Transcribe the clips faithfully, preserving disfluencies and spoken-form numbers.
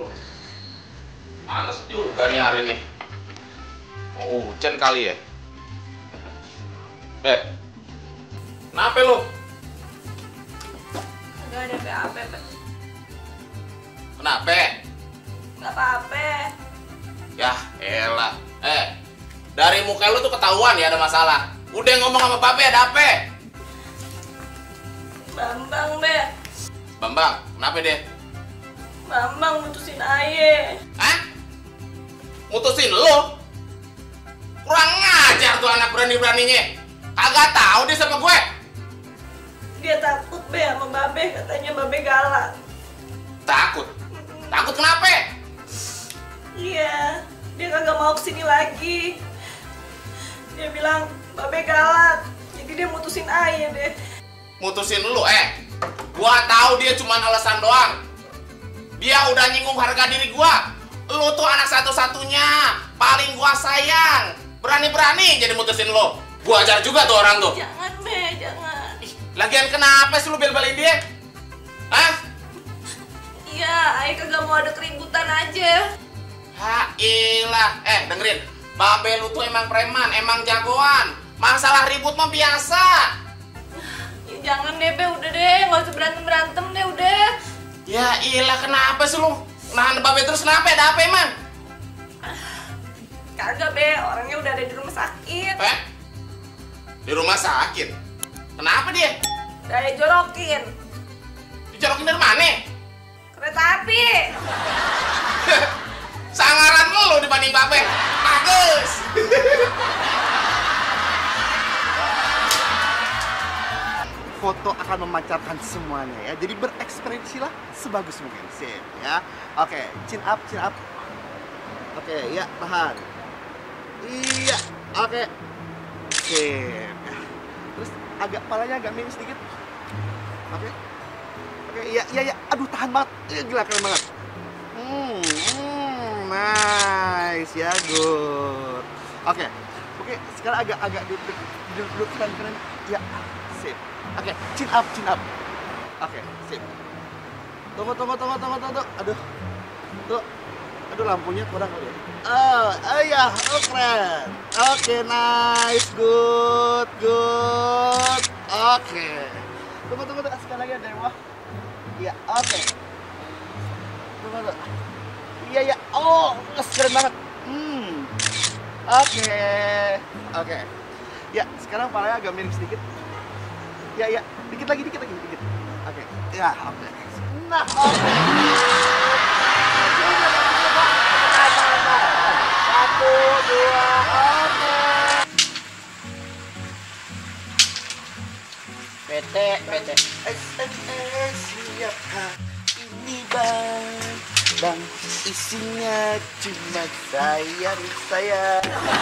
Panas juga nih hari ini. Oh, hujan kali ya? Eh, kenapa lu? Enggak ada P A P, Pak. Kenapa? Enggak apa-apa. Ya, elah. Eh, dari muka lu tuh ketahuan ya ada masalah. Udah ngomong sama Pape ada apa? Bambang, Be. Bambang, kenapa deh? Bambang mutusin Aye. Hah? Mutusin lu? Kurang ngajar tuh anak berani-beraninya. Kagak tahu dia sama gue. Dia takut, Be, sama Babe. Katanya Babe galak. Takut? Takut kenapa? Iya, dia kagak mau kesini lagi. Dia bilang Babe galak. Jadi dia mutusin Aye deh. Mutusin lu, eh? Gua tahu dia cuma alasan doang. Dia udah nyinggung harga diri gua. Lu tuh anak satu-satunya, paling gua sayang. Berani-berani jadi mutusin lu. Gua ajar juga tuh orang tuh. Jangan, Be, jangan. Ih, lagian kenapa sih lu bel-belin dia? Hah? Iya, Aye kagak mau ada keributan aja. Ha ilah, eh dengerin. Babe lu tuh emang preman, emang jagoan. Masalah ribut mah biasa. Ya, jangan deh, Be, udah deh. Nggak usah berantem-berantem deh, udah. Ya ilah, kenapa sih lu? Nahan Babe terus kenapa? Ada apa emang? Kagak, Be, orangnya udah ada di rumah sakit. Eh? Di rumah sakit? Kenapa dia? Udah ada jorokin. Dijorokin dari mana? Kereta api. Sangaran lu dibanding Babe. Bagus. Foto akan memancarkan semuanya ya. Jadi berekspresilah sebagus mungkin. Sip ya. Oke, chin up, chin up. Oke, ya, tahan. Iya, oke. Sip. Ya. Terus agak palanya agak miring sedikit. Oke. Oke, iya, iya, iya. Aduh, tahan banget. Iya, gila keren banget. Hmm, hmm, nice ya, good. Oke. Oke, sekarang agak agak duduk duduk, duduk keren-keren. Ya, sip. Oke, chin up, chin up. Oke, sip. Tunggu, tunggu, tunggu, tunggu, tunggu. Aduh, tuh, aduh lampunya kurang kali ya. Oh, oh ya, oh keren. Oke, nice, good, good. Oke. Tunggu, tunggu, tunggu. Sekali lagi ada yang bawah. Iya, oke. Tunggu, tunggu. Iya, iya. Oh, keren banget. Hmm. Oke, oke. Ya, sekarang palanya agak miring sedikit. Ya, ya, dikit lagi, dikit lagi, dikit. Oke, ya, oke. Nah, oke. Satu, dua, oke. P T, P T. S M S siapkan ini bang, bang isinya cuma sayang saya.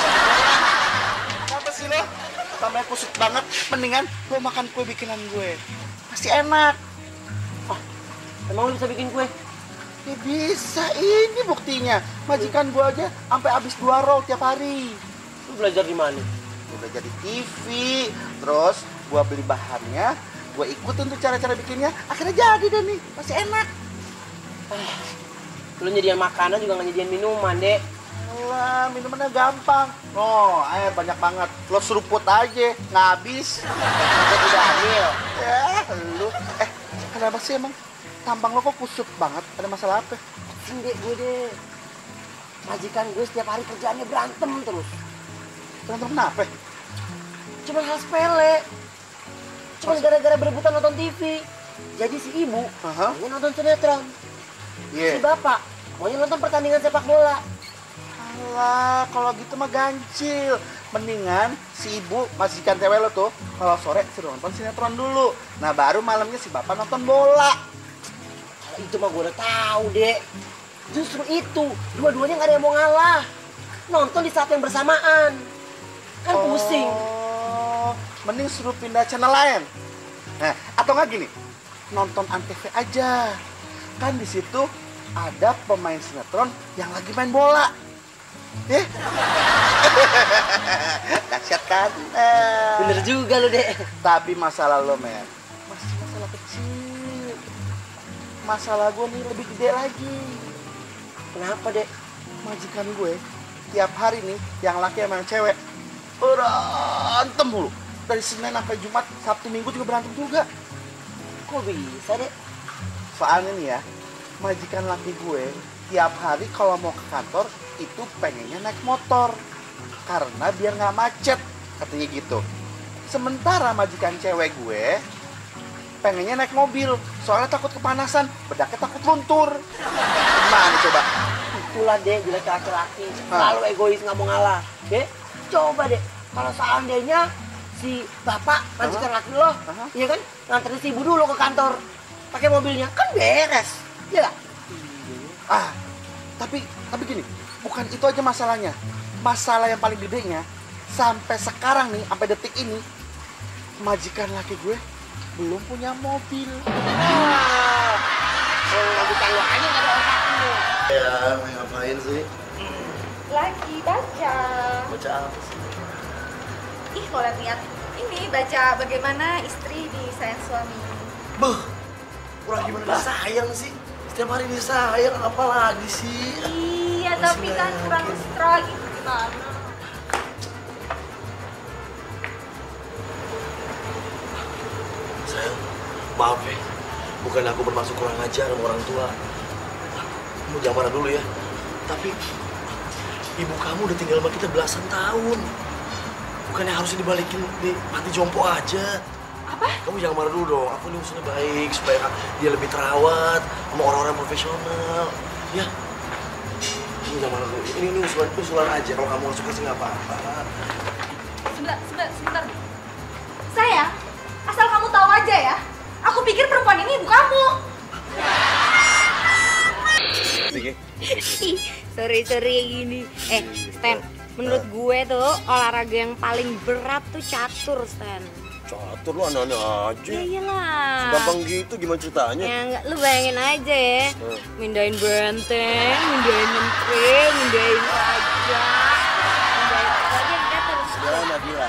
Apa sih lo? Sampai kusut banget, mendingan lo makan kue bikinan gue. Pasti enak. Wah, emang lu bisa bikin kue? Ya bisa, ini buktinya. Majikan gue aja sampai habis dua roll tiap hari. Lu belajar di mana? Gue belajar di T V, terus gue beli bahannya, gue ikutin tuh cara-cara bikinnya, akhirnya jadi deh nih, pasti enak. Ah, lu nyediain makanan juga nggak nyediain minuman, Dek. Alah, minumannya gampang. Oh, air banyak banget. Lo seruput aja, nggak habis. Gue tidak hamil. Ya, lu. Eh, kenapa sih emang tampang lo kok kusut banget? Ada masalah apa? Sing, Dek, gue deh. Majikan gue setiap hari kerjaannya berantem terus. Berantem kenapa? Cuma hal sepele. Cuma gara-gara berebutan nonton T V. Jadi si ibu Aha. maunya nonton sinetron. Iya. Si bapak maunya nonton pertandingan sepak bola. Alah, kalau gitu mah gancil. Mendingan si ibu majikan cewek lo tuh kalau sore suruh nonton sinetron dulu. Nah, baru malamnya si bapak nonton bola. Kalau itu mah gue udah tahu, Dek. Justru itu, dua-duanya nggak ada yang mau ngalah. Nonton di saat yang bersamaan. Kan pusing. Oh, mending suruh pindah channel lain. Nah, atau nggak gini, nonton Antv aja. Kan di situ ada pemain sinetron yang lagi main bola. Eh? Dahsyat kan? Eh. Bener juga lu, Dek. Tapi masalah lo, men, masih masalah kecil. Masalah gue nih lebih gede lagi. Kenapa, Dek? Majikan gue tiap hari nih yang laki sama yang cewek berantem mulu. Dari Senin sampai Jumat, Sabtu Minggu juga berantem juga. Kok bisa, Dek? Soalnya nih ya, majikan laki gue tiap hari kalau mau ke kantor itu pengennya naik motor karena biar nggak macet, katanya gitu. Sementara majikan cewek gue pengennya naik mobil soalnya takut kepanasan, bedaknya takut luntur. Gimana coba? Itulah, Dek, jelek laki-laki. Selalu egois, nggak mau ngalah. Dek, coba, Dek. Kalau seandainya si bapak majikan laki lo, Aha. iya kan, nganterin si ibu dulu ke kantor pakai mobilnya, kan beres, ya nggak? Ah, tapi tapi gini, bukan itu aja masalahnya. Masalah yang paling gedenya sampai sekarang nih, sampai detik ini majikan laki gue belum punya mobil. Ah, kalau majikan lo aja nggak ada otaknya. Ya, ngapain sih? Lagi baca. Baca apa sih? Ih, mau lihat ini baca bagaimana istri disayang suami. Beuh, kurang gimana disayang sih? Setiap hari disayang, apa lagi sih? Iya, Masih tapi nggak kan kurang yakin. mesra gitu gimana? Sayang, maaf ya. Bukan aku bermaksud kurang ajar sama orang tua. Kamu jangan marah dulu ya. Tapi ibu kamu udah tinggal sama kita belasan tahun. Bukannya harusnya dibalikin di mati jompo aja. Apa? Kamu jangan marah dulu dong. Aku ini usulnya baik supaya dia lebih terawat sama orang-orang profesional. Ya. Kamu jangan marah dulu. Ini, ini usulan, usulan aja. Kalau kamu nggak suka sih nggak apa-apa. Sebentar, sebentar, sebentar. Sayang, asal kamu tahu aja ya. Aku pikir perempuan ini ibu kamu. Ih, sorry-sorry kayak gini. Eh, Stan, menurut gue tuh olahraga yang paling berat tuh catur, Stan. Catur lu aneh-aneh aja. Ya iyalah. Gampang gitu gimana ceritanya? Ya enggak, lu bayangin aja ya. Hmm. Mindahin benteng, mindahin menteri, mindahin raja. Mindahin apa aja yang catur. Jangan Nabila.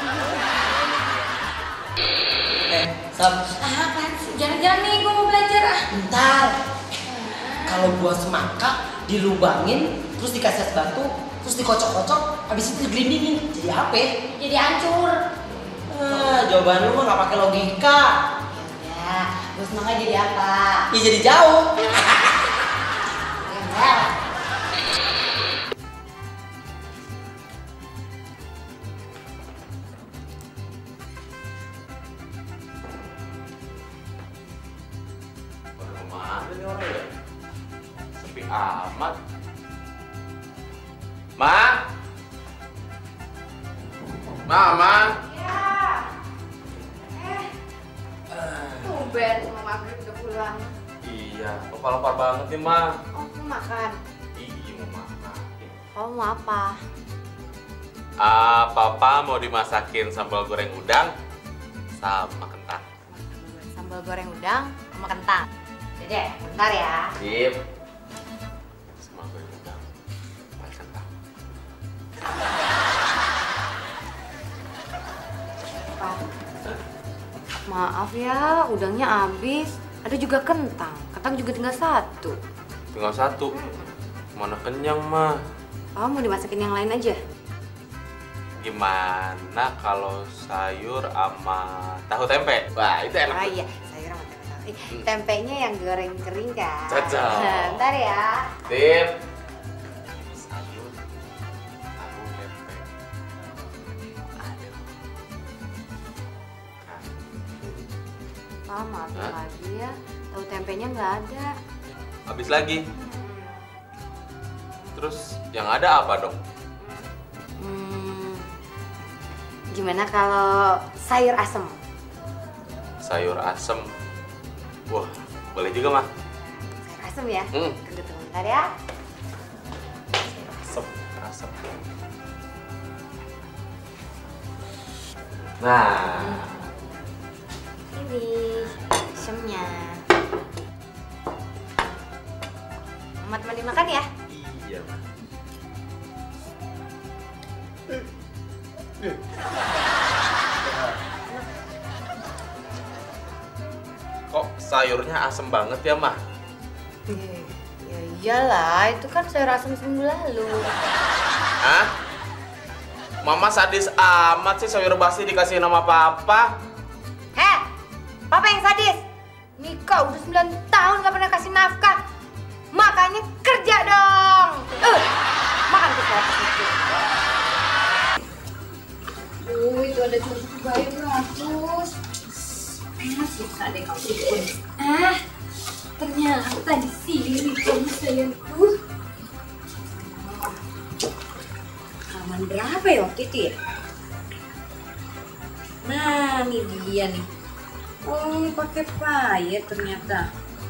Eh, Sam, Apaan sih? Jangan-jangan nih, gue mau belajar ah. bentar. Kalau buah semangka dilubangin, terus dikasih es batu, terus dikocok-kocok, habis itu digelindingin, jadi apa? Jadi hancur. Ah, jawaban lu mah nggak pakai logika. Ya, gue semangka jadi apa? Ya jadi jauh. Ya, Kemana nih orang ya? Sepi amat. Ma? Mama? tumben sama maghrib udah pulang. Iya, papa lapar banget nih, Ma. Oh, mau makan? Iya, mau makan. Oh, mau apa? Ah, papa mau dimasakin sambal goreng udang sama kentang. Sambal goreng udang sama kentang. Dede, bentar ya. Sip. Sambal goreng udang sama kentang. Pak, maaf ya, udangnya habis. Ada juga kentang. Kentang juga tinggal satu. Tinggal satu. Mana kenyang, Ma? Oh, mau dimasakin yang lain aja? Gimana kalau sayur sama tahu tempe? Wah, itu enak. Ah iya, sayur sama tempe. Eh, tempenya yang goreng kering kan? Cocok. Bentar ya. Sip. Sayur, tahu tempe. Aduh. Pak, maafin Hah? lagi ya. Tahu tempenya nggak ada. Habis lagi. Terus yang ada apa dong? Hmm, gimana kalau sayur asem? Sayur asem. Wah, boleh juga, Mah. Sayur asem ya? Hmm. Tunggu tunggu bentar ya. Asem, asem. Nah, Ini asemnya. Mama temenin makan ya? iya, Mah. Kok sayurnya asem banget ya, Mah? Ya iyalah, itu kan sayur asam seminggu lalu. Hah? Mama sadis amat sih sayur basi dikasih nama papa. Heh, papa yang sadis. Mika udah sembilan tahun gak pernah kasih nafkah. Makanya kerja dong. Uh, makan tuh saya kasih. Oh, itu ada susu bayi beratus. Ah, susah deh kamu bikin. Ah, ternyata di sini kamu sayangku. Halaman berapa ya waktu itu ya? Nah, ini dia nih. Oh, pakai payet ternyata.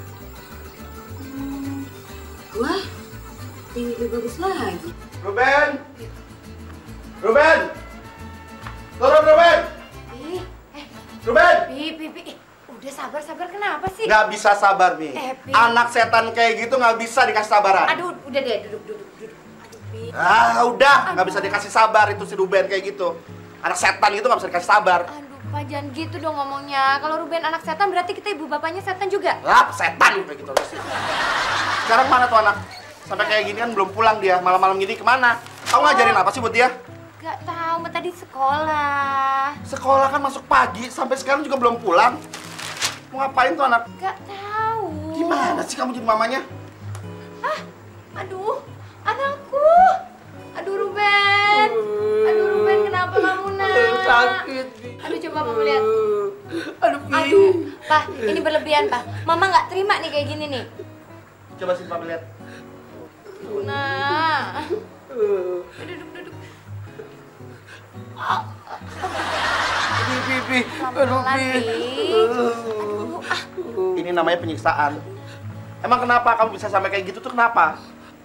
Hmm. Wah, ini lebih bagus lagi. Ruben! Ruben! Turun, Ruben! Eh, eh, Ruben! Pi, Pi, Pi. Eh, udah sabar-sabar kenapa sih? Nggak bisa sabar, Mi. Eh, Pi. Anak setan kayak gitu nggak bisa dikasih sabaran. Aduh, udah deh, duduk, duduk, duduk. Aduh, Pi. Ah, udah. Nggak bisa dikasih sabar itu si Ruben kayak gitu. Anak setan itu nggak bisa dikasih sabar. Aduh, Pak, jangan gitu dong ngomongnya. Kalau Ruben anak setan, berarti kita ibu bapaknya setan juga? Lap, setan kayak gitu sih. Sekarang mana tuh anak? Sampai kayak gini kan belum pulang dia. Malam-malam gini kemana? Kamu ngajarin apa sih buat dia? Gak tahu, Mbak, tadi sekolah. Sekolah kan masuk pagi, sampai sekarang juga belum pulang. Mau ngapain tuh anak? Gak tahu. Gimana sih kamu jadi mamanya? Ah, aduh, anakku. Aduh, Ruben. Aduh, Ruben, kenapa kamu, nak? Sakit. Aduh, coba kamu lihat. Aduh, Aduh, Pak, ini berlebihan, Pak. Mama nggak terima nih kayak gini nih. Coba sini Papa lihat. Nah. Duduk, duduk. Pi, pi, pi. Aduh, Pelan-pelan, pi. Pi. Aduh, ah. Ini namanya penyiksaan. Emang kenapa kamu bisa sampai kayak gitu tuh kenapa?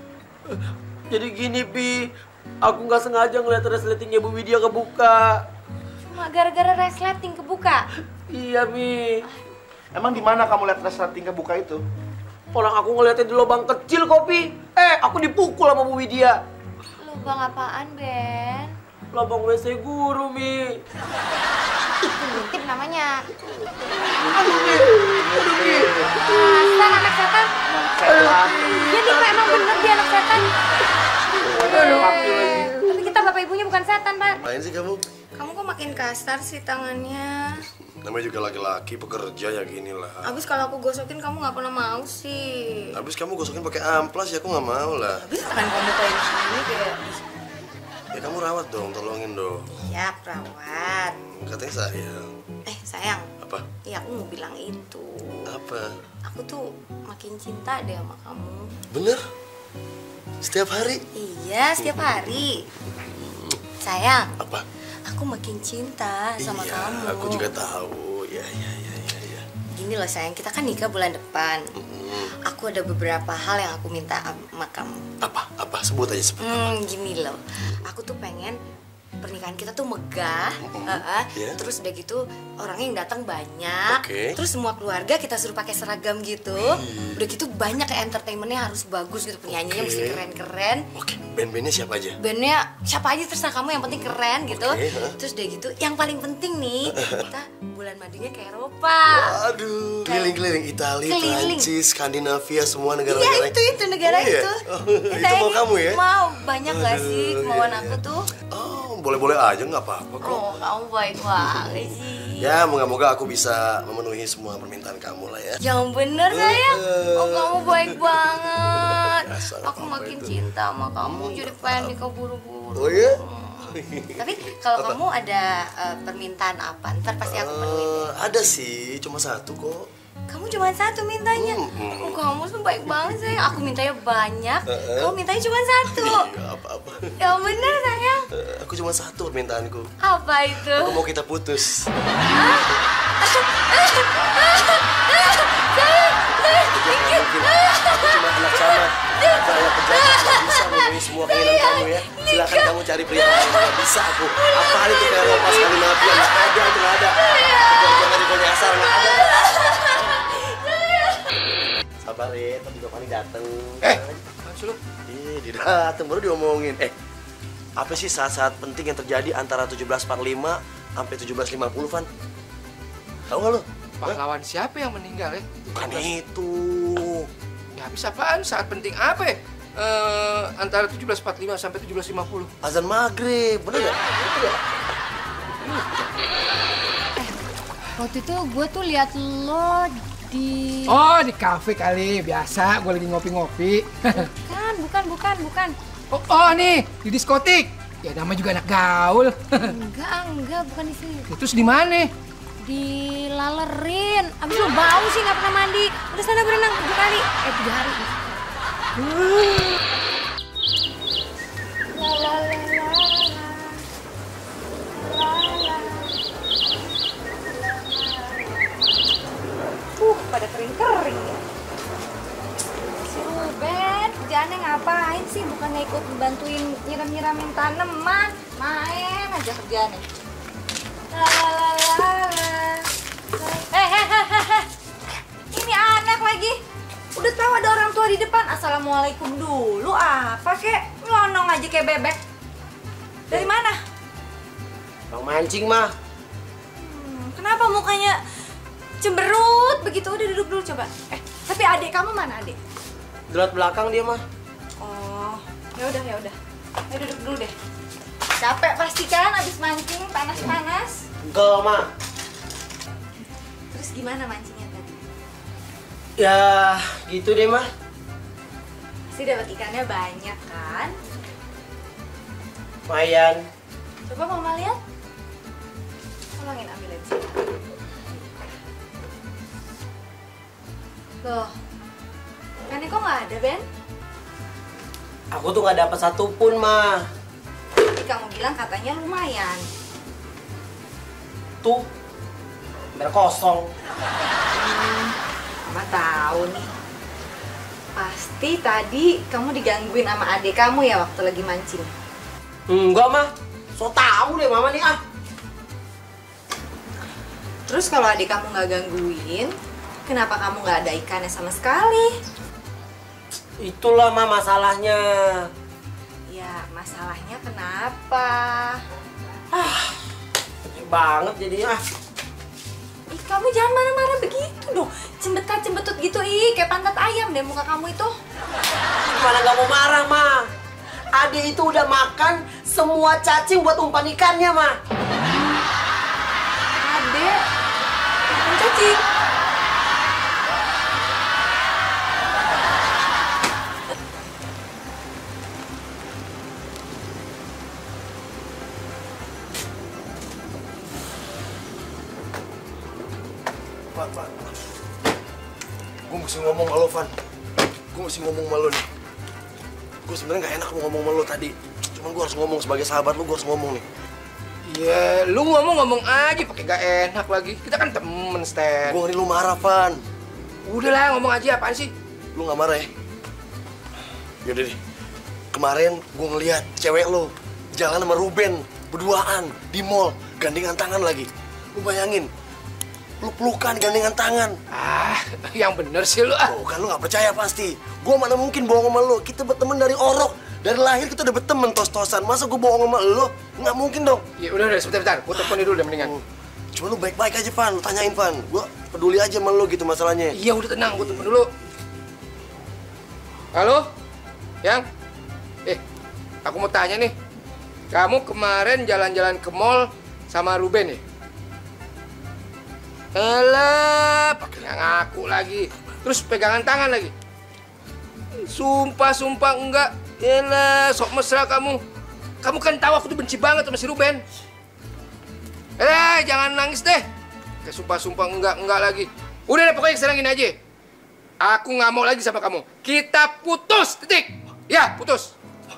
Jadi gini, Pi. Aku nggak sengaja ngeliat resletingnya Bu Widya kebuka. Cuma gara-gara resleting kebuka. Iya, Mi. Emang di mana kamu lihat resleting kebuka itu? Orang aku ngeliatnya di lubang kecil kok, Pi. Eh, aku dipukul sama Bu Widya. Lubang apaan, Ben? Lubang W C guru, Mi. Itu ngintip namanya. Aduh, Mi. Aduh, Mi. Setan, anak setan. Setan. Iya nih, Pak, emang bener dia anak setan. Aduh. Tapi kita bapak ibunya bukan setan, Pak. Main sih kamu? Kamu kok makin kasar sih tangannya? Namanya juga laki-laki pekerja ya gini lah. Abis kalau aku gosokin kamu nggak pernah mau sih. Habis kamu gosokin pakai amplas ya aku nggak mau lah. Abis tangan kamu kayak gini kayak. Ya kamu rawat dong, tolongin dong. Iya, perawat. Hmm, katanya sayang. Eh, sayang. Apa? Iya, aku mau bilang itu. Apa? Aku tuh makin cinta deh sama kamu. Bener? Setiap hari? Iya, setiap hari. Sayang, Apa? aku makin cinta sama iya, kamu. aku juga tahu. Ya, ya, ya, ya, ya. Gini loh sayang, kita kan nikah bulan depan. Hmm, Aku ada beberapa hal yang aku minta sama kamu. apa? Apa? Sebut aja sebut. Hmm, gini loh. Aku tuh pengen pernikahan kita tuh megah, uh-uh. Yeah. Terus udah gitu orangnya yang datang banyak, Oke. terus semua keluarga kita suruh pakai seragam gitu, udah gitu banyak kayak entertainmentnya harus bagus gitu, penyanyinya Oke. mesti keren-keren, Oke, band-bandnya siapa aja? bandnya siapa aja terserah kamu yang penting keren gitu, Oke, huh? terus udah gitu yang paling penting nih kita bulan madunya ke Eropa. Aduh, keliling-keliling Italia, Keliling. Prancis, Skandinavia, semua Iya negara-negara. itu itu negara Oh, iya? itu. Oh, Ya, itu sayang, mau kamu ya? Mau banyak gak sih Aduh, kemauan iya, aku iya. tuh? Oh, boleh-boleh aja nggak apa-apa kok. Oh kamu baik banget sih. Ya, moga-moga aku bisa memenuhi semua permintaan kamu lah ya. Yang bener sayang. Oh kamu baik banget. Dasar Aku apa makin itu? cinta sama kamu jadi pengen nikah buru-buru. Oh iya? Tapi kalau Apa? kamu ada eh, permintaan apa? Ntar pasti aku penuhin deh. Eh, ada sih, cuma satu kok. Kamu cuma satu mintanya. Hmm. Oh, kamu tuh baik banget sayang. Aku mintanya banyak. Eh, eh. Kamu mintanya cuma satu. Iya, apa-apa. Yang bener sayang. Eh, aku cuma satu permintaanku. Apa itu? Aku mau kita putus. Aku cuma anak camat. Saya pejabat nggak bisa memenuhi semua keinginan kamu ya. Silakan kamu cari pria lain. Nggak bisa aku. Apa itu kayak Eropa Skandinavia? Nggak ada, itu nggak ada. Jangan jangan nyasar, nggak ada. Sabar ya, tapi juga paling dateng. Eh, Ih, dia dateng baru diomongin. Eh, apa sih saat-saat penting yang terjadi antara tujuh belas empat puluh lima sampai tujuh belas lima puluh, Van? Tahu nggak lo? Pahlawan siapa yang meninggal ya? Bukan itu. Ya habis apaan? Saat penting apa ya? Uh, antara tujuh belas empat puluh lima sampai tujuh belas lima puluh. Azan maghrib, bener gak? Betul gak? Eh, waktu itu gue tuh lihat lo di... Oh, di kafe kali. Biasa, gue lagi ngopi-ngopi. Bukan, bukan, bukan, bukan. Oh, oh, nih, di diskotik. Ya, nama juga anak gaul. Enggak, enggak, bukan di sini. Terus di mana? Di Lalerin. Abis lo bau sih, nggak pernah mandi. Udah sana berenang tujuh kali. Eh, tiga hari. Uh, pada kering-kering ya. Si Ruben, kerjaannya ngapain sih? Bukannya ikut bantuin nyiram-nyiramin tanaman. Main aja kerjaannya. Lalalala. Eh, eh, eh, eh. Ini anak lagi. Udah tahu ada orang tua di depan, assalamualaikum dulu apa kek? Nyelonong aja kayak bebek. Dari mana? Bang mancing mah. Hmm, kenapa mukanya cemberut begitu? Udah duduk dulu coba. Eh, tapi adik kamu mana adik? Di laut belakang dia mah. Oh, ya udah ya udah. Ayo duduk dulu deh. Capek pasti kan abis mancing panas-panas? Enggak mah. Terus gimana mancingnya tadi? Ya gitu deh mah. Pasti dapat ikannya banyak kan? Lumayan. Coba mama lihat. Tolongin ambilin sini. Loh, ikannya kok nggak ada, Ben? Aku tuh nggak dapat satupun mah. Tapi kamu bilang katanya lumayan. Tuh, biar kosong. Hmm, Mama tahu nih. Pasti tadi kamu digangguin sama adik kamu ya waktu lagi mancing. Enggak mah, so tahu deh mama nih ah. Terus kalau adik kamu nggak gangguin, kenapa kamu nggak ada ikannya sama sekali? Itulah mah masalahnya. Ya, masalahnya kenapa? Ah, kecil banget jadinya. Ih, kamu jangan marah-marah begitu dong. Cembetat-cembetut gitu, ih, kayak pantat ayam deh muka kamu itu. Gimana nggak mau marah mah? Ade itu udah makan semua cacing buat umpan ikannya mah. Ade, makan cacing. Van, Van. Gue mesti ngomong sama lo, Van. Gue mesti ngomong sama lo nih. Gue sebenarnya gak enak mau ngomong sama lo tadi. Cuman gue harus ngomong sebagai sahabat lo, gue harus ngomong nih. Ya, lu ngomong-ngomong aja pakai gak enak lagi. Kita kan temen, Stan. Gue ngeri lo marah, Van. Udahlah, ngomong aja apaan sih? Lu gak marah ya? Yaudah deh. Kemarin gue ngeliat cewek lo jalan sama Ruben berduaan di mall, gandengan tangan lagi. Lu bayangin, lu pelukan gandengan tangan. Ah, yang bener sih lu ah. Oh, kan lu gak percaya pasti. Gue mana mungkin bohong sama lu. Kita berteman dari orok. Dari lahir kita udah berteman tos-tosan. Masa gue bohong sama lu? Nggak mungkin dong. Ya udah udah sebentar-bentar. Gue teleponin dulu deh mendingan. Oh. Cuma lu baik-baik aja, Van. Lu tanyain, Van. Gue peduli aja sama lu gitu masalahnya. Iya udah tenang. Gue telepon dulu. Halo? Yang? Eh, aku mau tanya nih. Kamu kemarin jalan-jalan ke mall sama Ruben ya? Alah, pakai nggak ngaku lagi. Terus pegangan tangan lagi. Sumpah, sumpah enggak. Yalah, sok mesra kamu. Kamu kan tahu aku tuh benci banget sama si Ruben. Eh, jangan nangis deh. Kayak sumpah-sumpah enggak, enggak lagi. Udah deh, pokoknya sekarang gini aja. Aku nggak mau lagi sama kamu. Kita putus, titik. Ya, putus.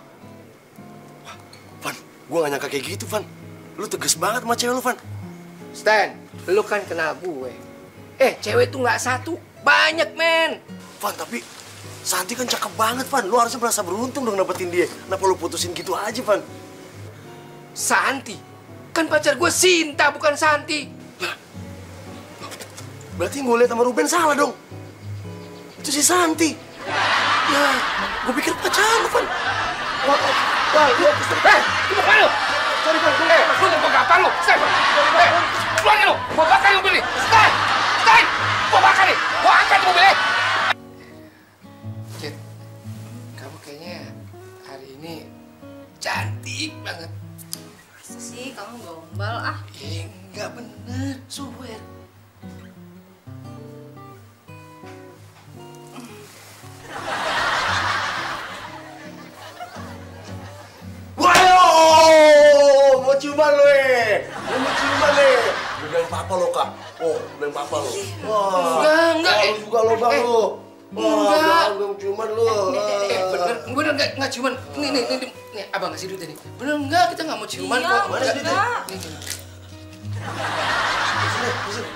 Van, gue gak nyangka kayak gitu, Van. Lu tegas banget sama cewek lu, Van. Stan, lu kan kenal gue. Eh, cewek tuh nggak satu, banyak, men. Van, tapi Santi kan cakep banget, Van. Lu harusnya merasa beruntung dong dapetin dia. Kenapa lu putusin gitu aja, Van? Santi? Kan pacar gue Sinta, bukan Santi. Nah, berarti gue lihat sama Ruben salah dong. Itu si Santi. Ya, gue pikir pacar lu, Van. Wah, wah, gue eh, lu mau lu? Sorry, Van. Eh, lu mau apa lu? Stan, eh, keluarin lu. Gua bakar mobil ini. Stan, Stan, gua bakar nih. Gua angkat mobilnya. baik banget. Masa sih kamu gombal ah? Eh, enggak bener, swear. Wayo, mau ciuman lo eh, mau ciuman eh. Lu bilang papa lo kak, oh bilang papa lo. Wah, enggak, enggak. Lu juga lo bang lo. Wah, jangan bilang ciuman lo. Eh, bener, bener enggak, enggak ciuman. Nih, nih, nih, nih, abang kasih duit tadi. Bener enggak, kita enggak mau ciuman Iya, kok. Mana sih duitnya? Nih, nih. Sini, sini.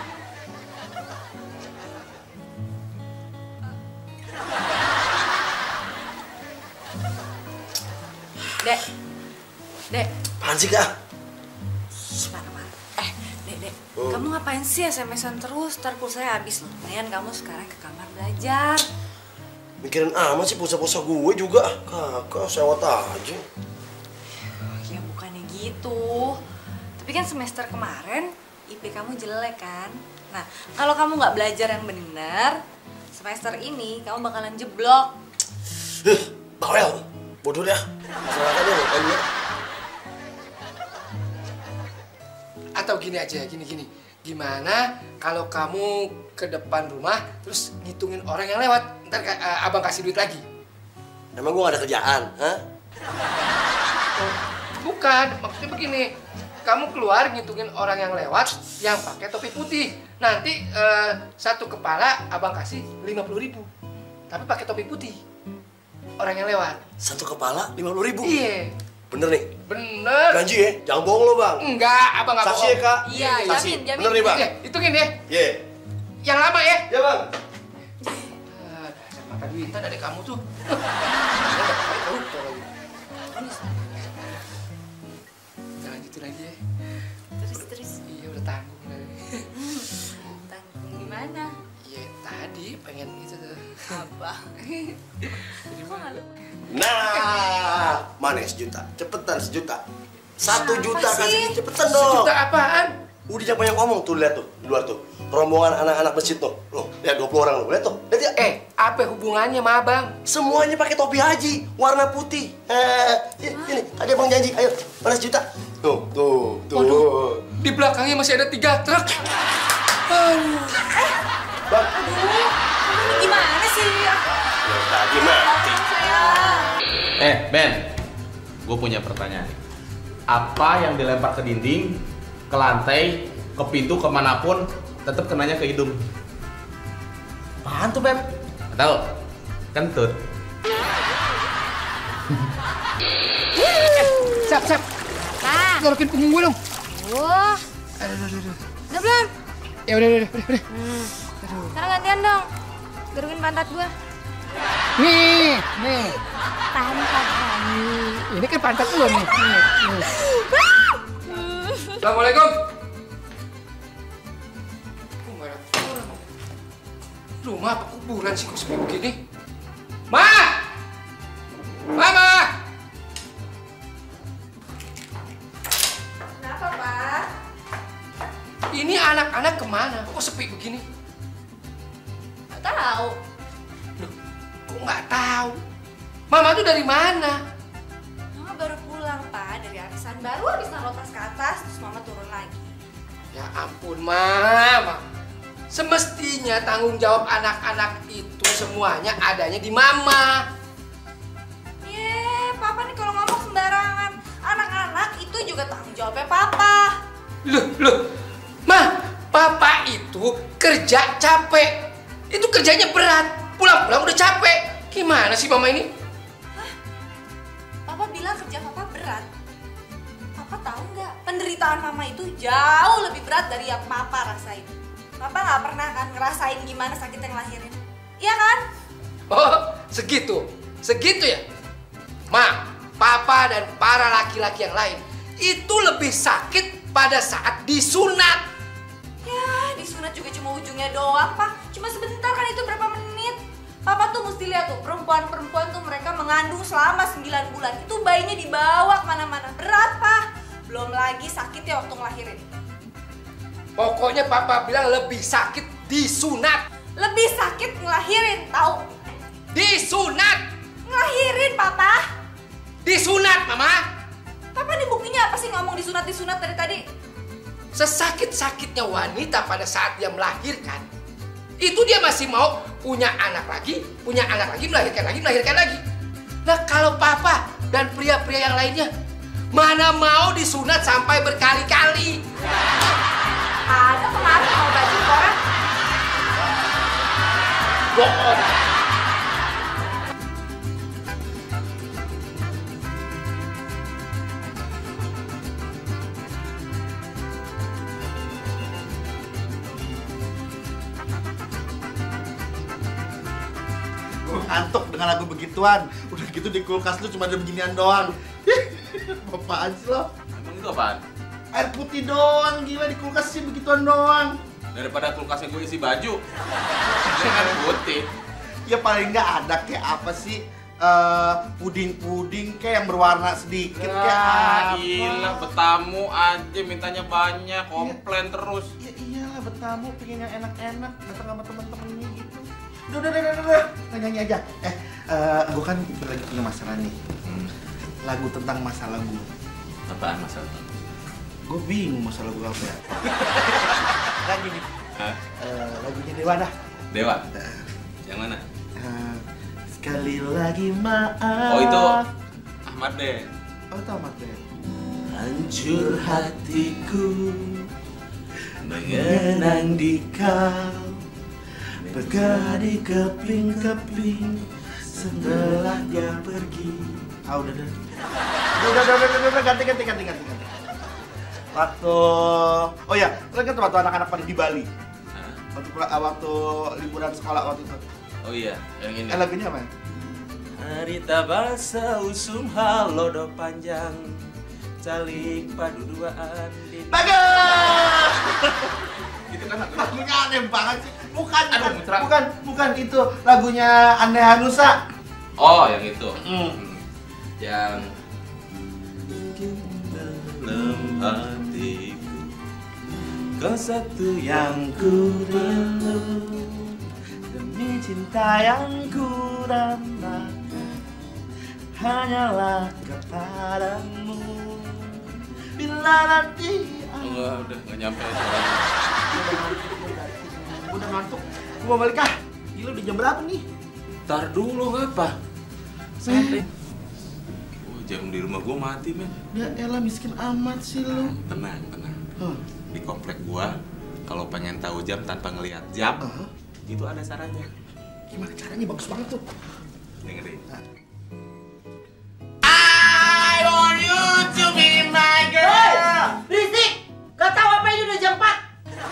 Dek, Dek, Apaan sih kak? marah-marah. Eh, Dek, Dek, Oh. kamu ngapain sih S M S-an terus? Ntar pulsanya habis loh. Mendingan kamu sekarang ke kamar belajar. Mikirin amat sih pulsa-pulsa gue juga. Kakak, sewot aja. Ya bukannya gitu. Tapi kan semester kemarin I P kamu jelek kan? Nah, kalau kamu nggak belajar yang benar, semester ini kamu bakalan jeblok. Eh, bawel. Bodoh dah. Masalahnya dia bukan dia. Atau gini aja, gini-gini. Gimana kalau kamu ke depan rumah terus ngitungin orang yang lewat? Ntar uh, abang kasih duit lagi. Emang gue gak ada kerjaan, hah? Oh, bukan, maksudnya begini. Kamu keluar ngitungin orang yang lewat yang pakai topi putih. Nanti uh, satu kepala abang kasih lima puluh ribu. Tapi pakai topi putih. Orang yang lewat. Satu kepala lima puluh ribu? Iya. Bener nih? Bener. Janji ya? Jangan bohong lo bang. Enggak, abang nggak Saksi bohong. ya kak? Iya, Saksi. jamin, jamin. Bener nih bang? Nih, hitungin ya. Iya. Yeah. Yang lama ya. Iya bang. Ah, dasar mata duitan dari kamu tuh. Dia nggak pakai koruptor lagi. Jangan gitu lagi ya. Terus, terus. Iya udah tanggung dari. Tanggung gimana? Iya tadi pengen itu tuh. Apa? Kok nggak lupa? Nah, mana sejuta? Cepetan sejuta. Satu Apa juta sih? kasih cepetan dong. Sejuta apaan? Udah jangan banyak ngomong tuh, lihat tuh di luar tuh. Rombongan anak-anak masjid tuh. Loh, lihat dua puluh orang loh. Lihat tuh. Lihat ya. Eh, apa hubungannya sama abang? Semuanya pakai topi haji, warna putih. Eh, ini, ini, tadi abang janji. Ayo, mana sejuta? Tuh, tuh, tuh. Waduh, di belakangnya masih ada tiga truk. Aduh. Bang, Ini gimana sih? ya, tadi mati. Eh, Ben, gue punya pertanyaan. Apa yang dilempar ke dinding, ke lantai, ke pintu, kemanapun, tetap kenanya ke hidung? Apaan tuh, Beb? Nggak tahu? Kentut. Siap, siap. Nah, Gorokin punggung gue dong. wah, Aduh, aduh, aduh. udah belum? Ya udah, udah, udah, udah. Hmm. Sekarang gantian dong. Gerukin pantat gua. Nih, nih. Pantat kami. Ini kan pantat gua nih. Nih, nih. Assalamualaikum. Kok nggak ada orang? Rumah apa kuburan sih kok sepi begini? Ma! Mama! Kenapa, Pak? Ini anak-anak kemana? Kok sepi begini? Nggak tahu. Loh, kok nggak tahu? Mama tuh dari mana? Mama baru pulang, Pak, dari arisan. Baru habis naruh tas ke atas, terus Mama turun lagi. Ya ampun, Mama. Semestinya tanggung jawab anak-anak itu semuanya adanya di Mama. Ye, Papa nih kalau ngomong sembarangan. Anak-anak itu juga tanggung jawabnya Papa. Loh, loh. Ma, Papa itu kerja capek. Itu kerjanya berat. Pulang-pulang udah capek. Gimana sih Mama ini? Papa bilang kerja Papa berat. Papa tahu nggak? Penderitaan Mama itu jauh lebih berat dari yang Papa rasain. Papa nggak pernah kan ngerasain gimana sakitnya ngelahirin. Iya kan? Oh, segitu. Segitu ya? Ma, Papa dan para laki-laki yang lain itu lebih sakit pada saat disunat. Ya, disunat juga cuma ujungnya doang, Pak. Cuma sebentar kan itu berapa menit. Papa tuh mesti lihat tuh, perempuan-perempuan tuh mereka mengandung selama sembilan bulan. Itu bayinya dibawa kemana-mana. Berat, Pak. Belum lagi sakitnya waktu ngelahirin. Pokoknya Papa bilang lebih sakit disunat. Lebih sakit ngelahirin, tahu? Disunat. Ngelahirin, Papa. Disunat, Mama. Papa sih ngomong disunat-disunat dari tadi? Sesakit-sakitnya wanita pada saat dia melahirkan, itu dia masih mau punya anak lagi, punya anak lagi, melahirkan lagi, melahirkan lagi. Nah kalau papa dan pria-pria yang lainnya, mana mau disunat sampai berkali-kali? Ada kemarin mau baju koran. Bohong. Gue ngantuk dengan lagu begituan. Udah gitu di kulkas lu cuma ada beginian doang. Apaan sih lo? Emang itu apaan? Air putih doang, gila di kulkas sih begituan doang. Daripada kulkasnya gue isi baju. Jangan putih. Ya paling nggak ada kayak apa sih? Eh, puding-puding kayak yang berwarna sedikit kayak Ya, apa? gila, betamu aja mintanya banyak, komplain terus. Ya iyalah betamu pengen yang enak-enak datang sama temen-temennya gitu. Udah, udah, udah, udah, udah. Nyanyi aja. Eh, eh gue kan lagi punya masalah nih. Hmm. Lagu tentang masalah gue. Apaan masalah? Gue bingung masalah gue apa ya. Lagi nih. Hah? Eh, lagunya Dewa dah. Dewa? Yang mana? Eh, sekali lagi maaf. Oh itu Ahmad Den. Oh itu Ahmad Den. Hancur hatiku mengenang di kau, bergadi keping-keping setelah dia pergi. Ah udah udah. Udah udah udah udah, udah. ganti ganti ganti ganti ganti. Waktu oh ya, lo kan waktu anak-anak pada di Bali. Hah? Waktu waktu liburan sekolah waktu itu. Oh iya, yang ini. Eh lagunya apa? Harita basa usum halodo panjang calik padu duaan di Bagus. Itu kan lagu. Lagunya aneh banget sih. Bukan, Aduh, bukan, Mitra. bukan, bukan itu lagunya Ande Hanusa. Oh, yang itu. Hmm. Hmm. Yang dalam hatiku, kau satu yang ku rindu, demi cinta yang ku dambakan hanyalah kepadamu. Bila nanti enggak, udah enggak nyampe. Udah ngantuk. Gue mau balik ah. Gila udah jam berapa nih? Ntar dulu ngapa? Santai. Oh, jam di rumah gua mati, men. Ya elah miskin amat sih lu. Tenang, tenang. Huh. Di komplek gua kalau pengen tahu jam tanpa ngelihat jam, Uh-huh. itu ada sarannya. Gimana caranya? Bagus banget tuh. Dengerin. Nah. I want you to be my girl. Berisik! Gak tahu apa ini udah jam empat.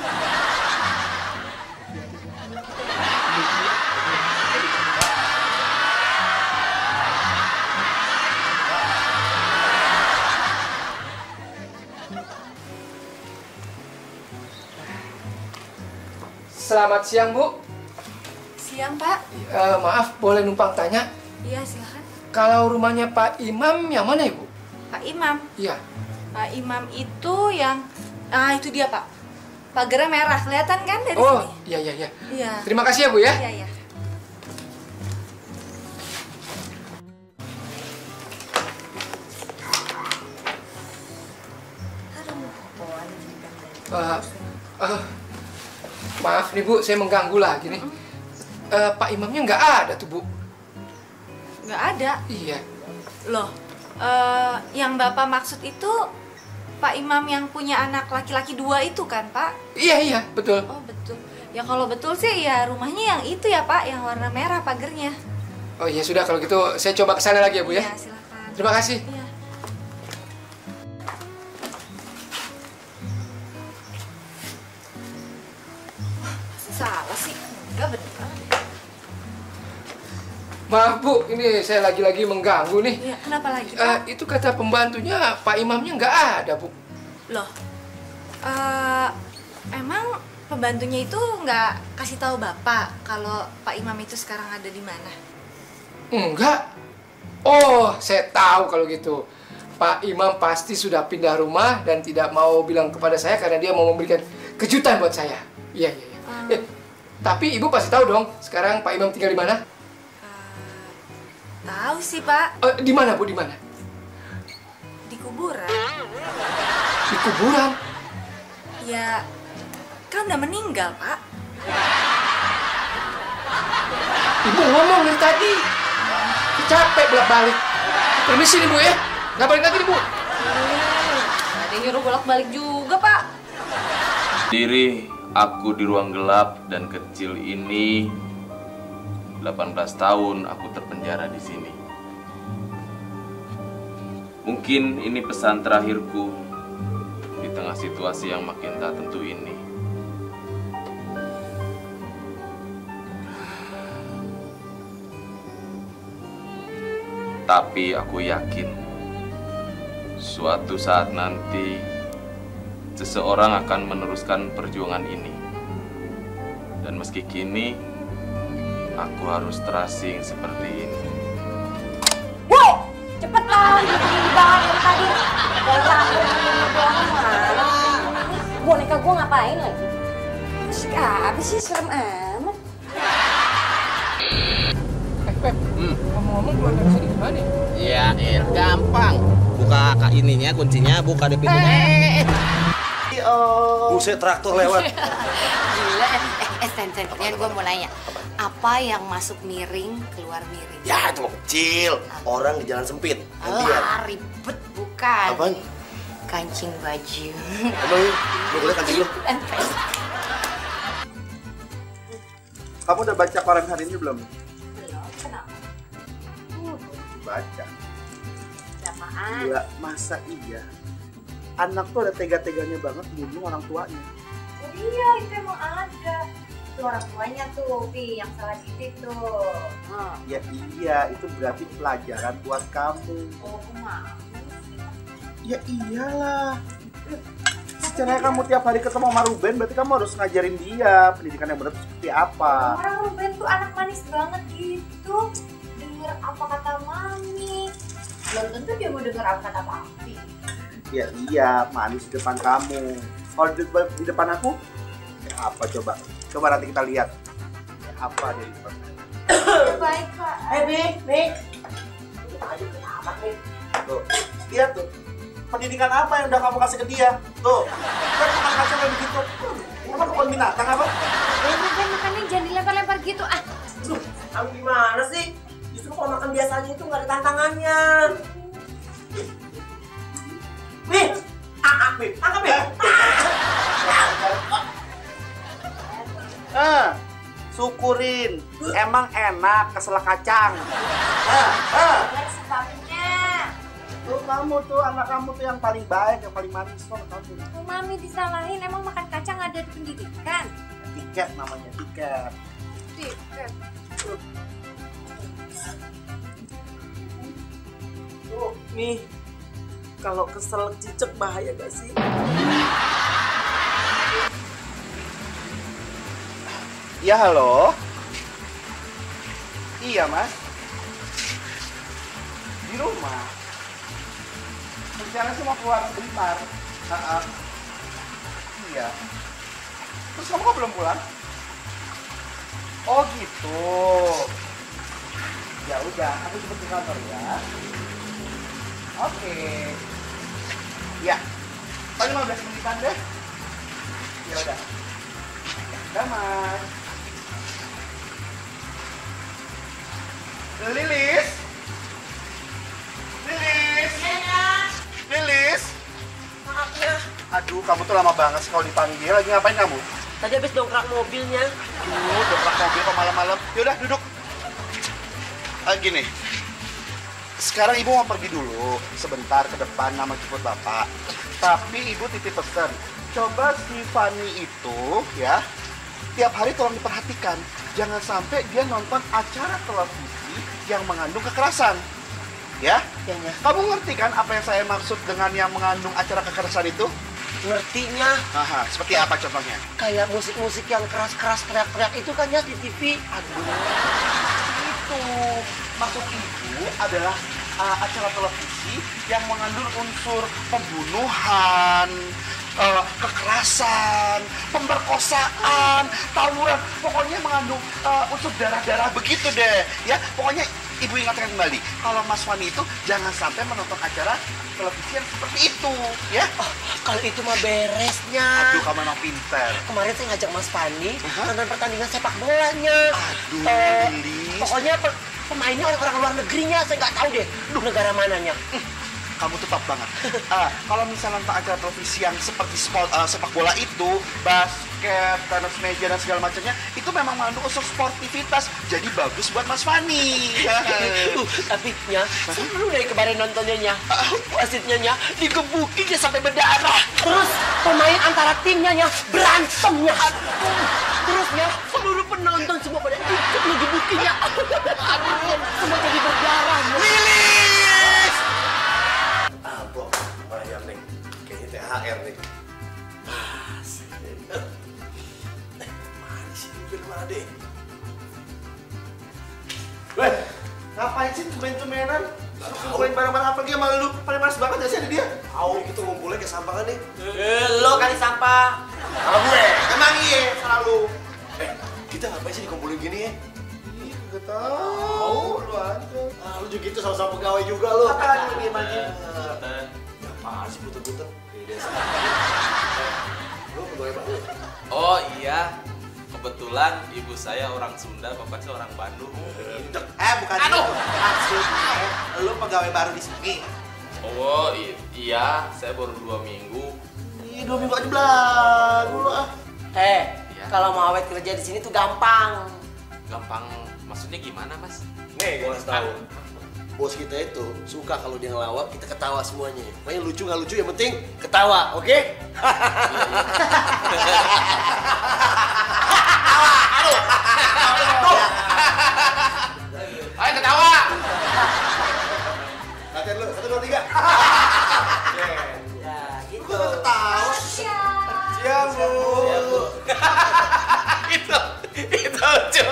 Selamat siang, Bu. Siang, Pak. Eh, maaf, boleh numpang tanya? Iya, silakan. Kalau rumahnya Pak Imam yang mana, Ibu? Pak Imam. Iya. Pak Imam itu yang ah itu dia, Pak. Pagarnya merah, kelihatan kan dari Oh, sini? iya, iya, iya. Iya. Terima kasih ya, Bu ya. Iya, iya. Eh, eh, maaf nih, Bu, saya mengganggu lagi nih. Eh, Pak Imamnya nggak ada tuh, Bu. Nggak ada. Iya. Loh, eh, yang Bapak maksud itu Pak Imam yang punya anak laki-laki dua itu kan, Pak? Iya, iya, betul. Oh, betul. Ya kalau betul sih ya rumahnya yang itu ya, Pak, yang warna merah pagernya. Oh iya, sudah kalau gitu saya coba ke sana lagi ya, Bu ya. Iya, silakan. Terima kasih. Iya. Salah sih, enggak benar. Maaf, Bu, ini saya lagi-lagi mengganggu nih. Iya, kenapa lagi? Eh, itu kata pembantunya Pak Imamnya nggak ada, Bu. Loh, eh, emang pembantunya itu nggak kasih tahu Bapak kalau Pak Imam itu sekarang ada di mana? Enggak. Oh, saya tahu kalau gitu. Pak Imam pasti sudah pindah rumah dan tidak mau bilang kepada saya karena dia mau memberikan kejutan buat saya. Iya, iya, iya. Hmm. Eh, tapi Ibu pasti tahu dong, sekarang Pak Imam tinggal di mana? Tahu sih, Pak. Eh, di mana, Bu? Di mana? Di kuburan. Di kuburan? Ya, kan udah meninggal, Pak. Ibu ngomong dari tadi. Capek bolak-balik. Permisi nih, Bu ya. Nggak balik lagi nih, Bu. Hmm, ada yang nyuruh bolak-balik juga, Pak. Diri aku di ruang gelap dan kecil ini, delapan belas tahun aku terpenjara di sini. Mungkin ini pesan terakhirku di tengah situasi yang makin tak tentu ini. Tapi aku yakin suatu saat nanti seseorang akan meneruskan perjuangan ini. Dan meski kini aku harus terasing seperti ini. Wow, cepet lah, ini banget dari tadi. Mana? Boneka gue ngapain lagi? Musik apa sih, serem amat. Eh, Pep. Hmm. Ngomong-ngomong keluar dari sini gimana? Ya, eh, gampang. Buka kak ininya, kuncinya, buka di pintunya. Eh, oh. Buset, traktor lewat. Gila, eh, eh, Sen, Sen, Sen, gue mau nanya. Apa yang masuk miring, keluar miring? Ya, cuma kecil. Orang di jalan sempit. Gantian. Ah, ribet bukan. Apaan? Kancing baju. Emang ya? Lu boleh kancing lu? Kamu udah baca koran hari ini belum? Belum, kenapa? Baca. Apaan? Gila, masa iya? Anak tuh ada tega-teganya banget bunuh orang tuanya. Oh iya, itu emang ada. Itu orang tuanya tuh, Pi, yang salah didik tuh. Hmm. Ya iya, itu berarti pelajaran buat kamu. Oh, kemana? Ya iyalah. Secara kamu tiap hari ketemu sama Ruben, berarti kamu harus ngajarin dia pendidikan yang benar seperti apa. Orang Ruben tuh anak manis banget gitu. Dengar apa kata mami. Belum tentu dia mau dengar apa kata papi. Ya iya, manis di depan kamu. Kalau di, di depan aku, ya apa coba? Coba nanti kita lihat. Ya apa dia di depan. Baik, Kak. Eh, Bi, Bi. Apa nih? Tuh, lihat tuh. Pendidikan apa yang udah kamu kasih ke dia? Tuh, kan makan kaca kayak begitu. Emang kebun binatang apa? Eh, Ben, makannya jangan dilempar-lempar gitu. Ah, Duh, kamu gimana sih? Justru kalau makan biasa aja itu nggak ada tantangannya. Bi, ah, ah, Bi, angkat, Bi. Ah, syukurin. Emang enak kesel kacang. Ah, ah. lihat sebabnya. Tuh kamu tuh, anak kamu tuh yang paling baik, yang paling manis tuh kamu. Oh, mami disalahin, emang makan kacang ada di pendidikan? Tiket namanya, tiket. Tiket. Tuh, nih. Kalau kesel cicek bahaya gak sih? Ya halo. Iya mas. Di rumah. Rencana sih mau keluar sebentar. Uh-uh. Iya. Terus kamu kok belum pulang? Oh gitu. Ya udah, aku cepet ke kantor ya. Oke. Ya. Paling lima belas menitan deh. Ya udah. Dah mas. Lilis. Lilis. Lilis. Maaf ya. Aduh, kamu tuh lama banget sih kalau dipanggil. Lagi ngapain kamu? Tadi habis dongkrak mobilnya. Aduh, dongkrak mobil kok malam-malam. Yaudah, duduk. Ah, gini. Sekarang ibu mau pergi dulu sebentar ke depan nama jemput bapak. Tapi ibu titip pesan. Coba si Fanny itu ya, tiap hari tolong diperhatikan. Jangan sampai dia nonton acara televisi yang mengandung kekerasan. Ya? Ya, ya. Kamu ngerti kan apa yang saya maksud dengan yang mengandung acara kekerasan itu? Ngertinya. Aha, seperti apa contohnya? Kayak musik-musik yang keras-keras teriak-teriak itu kan ya di T V. Aduh, itu maksud ibu adalah uh, acara televisi yang mengandung unsur pembunuhan, uh, kekerasan, pemerkosaan, tawuran, pokoknya mengandung uh, unsur darah-darah begitu deh. Ya, pokoknya Ibu ingatkan kembali, kalau Mas Fani itu jangan sampai menonton acara televisi yang seperti itu, ya. Oh, kalau itu mah beresnya. Aduh, kamu emang pinter. Kemarin saya ngajak Mas Fani uh-huh. nonton pertandingan sepak bolanya. Aduh, uh, Lilis. Pokoknya pe pemainnya orang-orang luar negerinya, saya nggak tahu deh. Duh, negara mananya. Kamu tuh top banget. uh, kalau misalnya nonton acara televisi yang seperti sport, uh, sepak bola itu, basket, tenis meja dan segala macamnya, itu memang mengandung unsur sportivitas. Jadi bagus buat Mas Fani. uh, tapi nya, seru dari kemarin nontonnya nya. Wasitnya nya digebukin dia sampai berdarah. Terus pemain antara timnya nya berantemnya. Terus nya seluruh penonton semua pada ikut ngegebukinnya. Aduh, semua jadi berdarah. Lilis! Amplop, bayar nih. Kayaknya T H R nih. Mas. Eh, mana sih mobil mana deh? Weh, ngapain sih cumen-cumenan? Lu ngumpulin barang-barang apa lagi sama lu? Paling males banget gak sih ada dia? Au, gitu ngumpulnya kayak sampah kan nih? Eh, lo kali sampah. Sama gue, emang iya, selalu. Eh, kita ngapain sih dikumpulin gini ya? Ih, gak tau, lu aja. Ah, lu juga gitu sama-sama pegawai juga lu. Apaan lu diem aja? Ya apaan sih puter-puter? Lu pegawai apa? Oh iya, kebetulan ibu saya orang Sunda, bapak saya orang Bandung. Eh, bukan Aduh. itu. Maksudnya, lu pegawai baru di sini. Oh i- iya, saya baru dua minggu. Ih, dua minggu aja belagu lu ah. Eh, Ya. kalau mau awet kerja di sini tuh gampang. Gampang, maksudnya gimana mas? Nih, gua kasih tahu. Bos kita itu suka kalau dia ngelawak, kita ketawa semuanya. Pokoknya lucu nggak lucu, yang penting ketawa, oke? Ayo ketawa! Latihan lu, satu, dua, tiga. Ya, gitu. Ketawa. Siap, Bu. itu, itu lucu.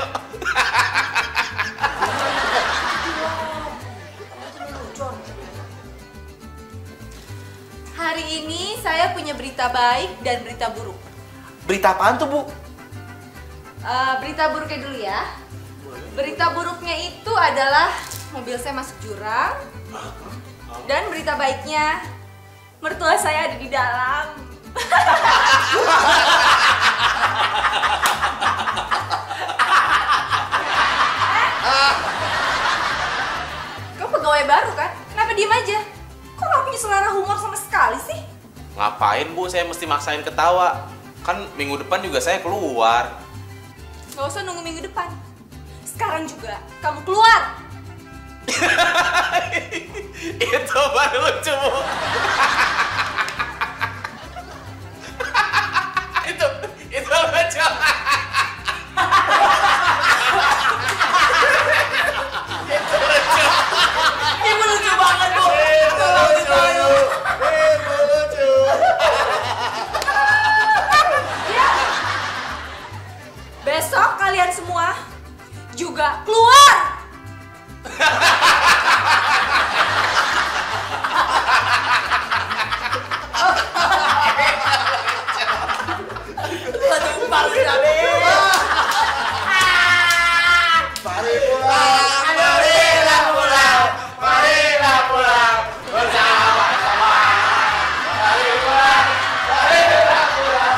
Hari ini saya punya berita baik dan berita buruk. Berita apaan tuh, Bu? Eh, berita buruknya dulu ya. Berita buruknya itu adalah mobil saya masuk jurang. Dan berita baiknya, mertua saya ada di dalam. Kamu pegawai baru kan? Kenapa diem aja? Kok gak punya selera humor sama sekali sih? Ngapain bu, saya mesti maksain ketawa? Kan minggu depan juga saya keluar. Gak usah nunggu minggu depan. Sekarang juga, kamu keluar. Itu baru lucu bu. itu, itu lucu. itu lucu. Ibu lucu banget, Bu. Ibu lucu. Ibu lucu. Besok kalian semua juga keluar. Mari pulang, marilah pulang, marilah pulang bersama-sama. Mari pulang, marilah pulang.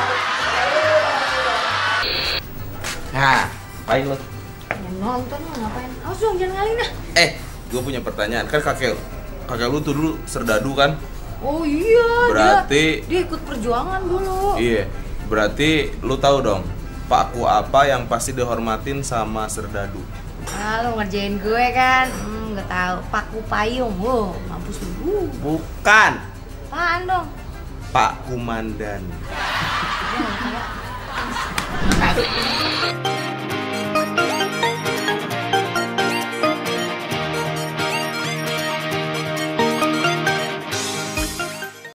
Nah, ngapain lo? Ya nonton lo ngapain? Awas dong, jangan ngalih nah. Eh, gue punya pertanyaan. Kan kakek kakek lu tuh dulu serdadu kan? Oh iya, Berarti- dia, dia ikut perjuangan dulu. Iya. Berarti lu tahu dong paku apa yang pasti dihormatin sama serdadu? Ah, lo ngerjain gue kan? Hmm, nggak tahu. Paku payung. Wow, mampus lu. Bukan, Apaan dong? Pak Kumandan. Ya, kayak